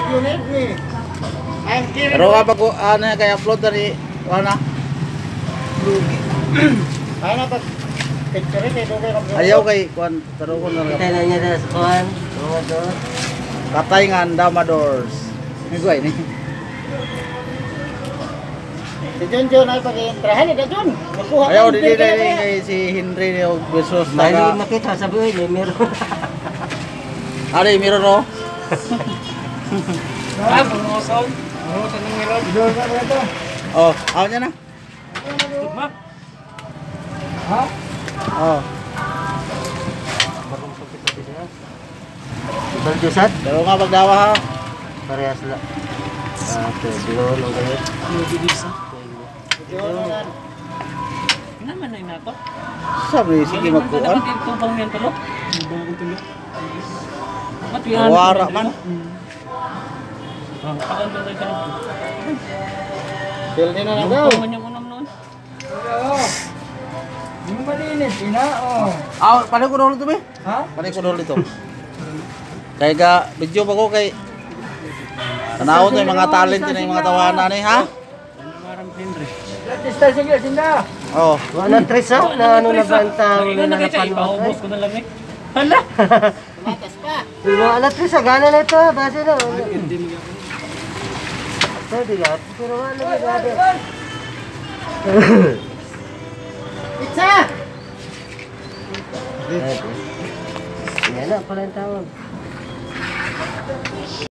unit ni. Pero kapag ano kaya upload tadi wala. Ay na pag picture kay dugay ka. Ayaw kay kuan pero kun na. Kita na niya sa kuan. Katay nga Damadors. Nagway ni. Si John ay pag-entrahan ni John. Makuha. Ayaw di kay si Henry versus Dahil taga. makita sa buhay ni meron. Ari miro no. Ah, bungosol. Oh, tanong meron. John na ito. Oh, aw niya na. Tugma. Ha? Oh. Baljusat. Pero nga pagdawa ha. Parehas la. Ito, dilo lo gayet. Naman na inato. Sabi sige magkuan. Tubang yan tulo. Wara man. Feel din na daw. Yung malinis, ina, oh. Aw, paano ko dito be? Ha? Paano ko dito? Kay ga video pa ko kay tanaw to yung mga talent na yung mga tawanan ni ha? Latista sige, sinda. Oh. Wala tres ha na ano na banta na napanood. Paubos ko na lang eh. Hala. Matas pa. Wala tres sa gana na ito, base na. Pwede lahat, pero wala na grabe. Pizza! Yan na pala yung tawag.